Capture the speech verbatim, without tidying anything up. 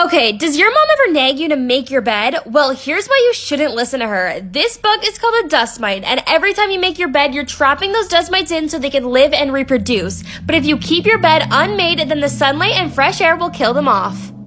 Okay, does your mom ever nag you to make your bed? Well, here's why you shouldn't listen to her. This bug is called a dust mite, and every time you make your bed, you're trapping those dust mites in so they can live and reproduce. But if you keep your bed unmade, then the sunlight and fresh air will kill them off.